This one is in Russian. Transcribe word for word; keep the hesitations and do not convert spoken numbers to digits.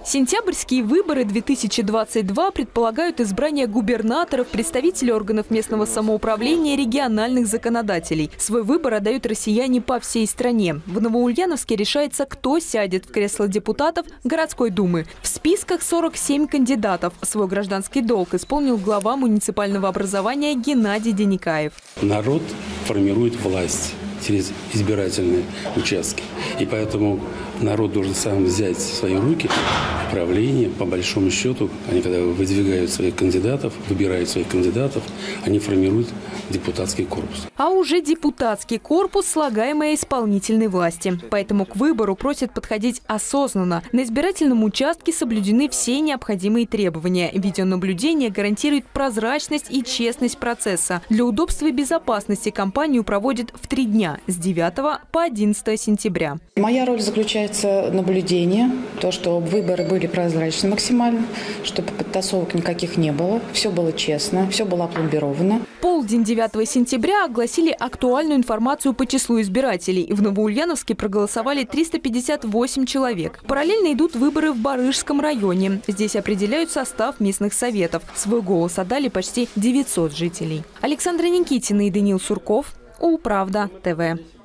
Сентябрьские выборы две тысячи двадцать два предполагают избрание губернаторов, представителей органов местного самоуправления, региональных законодателей. Свой выбор отдают россияне по всей стране. В Новоульяновске решается, кто сядет в кресло депутатов городской думы. В списках сорок семь кандидатов. Свой гражданский долг исполнил глава муниципального образования Геннадий Деникаев. Народ формирует власть через избирательные участки. И поэтому народ должен сам взять в свои руки правление. По большому счету, они когда выдвигают своих кандидатов, выбирают своих кандидатов, они формируют депутатский корпус. А уже депутатский корпус – слагаемое исполнительной власти. Поэтому к выбору просят подходить осознанно. На избирательном участке соблюдены все необходимые требования. Видеонаблюдение гарантирует прозрачность и честность процесса. Для удобства и безопасности кампанию проводят в три дня – с девятого по одиннадцатое сентября. Моя роль заключается в наблюдении, то, что выборы были прозрачны максимально, чтобы подтасовок никаких не было, все было честно, все было опломбировано. Полдень девятого сентября огласили актуальную информацию по числу избирателей. В Новоульяновске проголосовали триста пятьдесят восемь человек. Параллельно идут выборы в Барышском районе. Здесь определяют состав местных советов. Свой голос отдали почти девятьсот жителей. Александра Никитина и Даниил Сурков. Улправда ТВ.